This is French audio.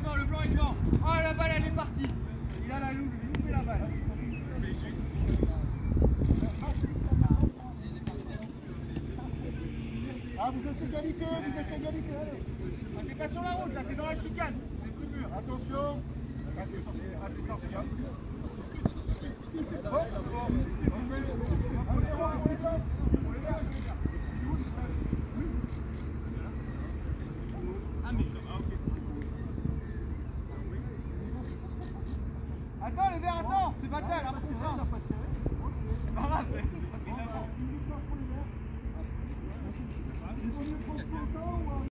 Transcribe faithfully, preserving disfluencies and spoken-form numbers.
devant, le blanc est devant. Oh, la balle, elle est partie. Il a la loupe, il loupé la balle. Ah, vous êtes égalité, vous êtes égalité, allez. Ah, t'es pas sur la route, là, t'es dans la chicane. T'es plus mûr. Attention. Ah, t'es sorti, ah, t'es sorti. Attends, les verts, attends, c'est Vatel, hein, c'est ça. C'est pas grave.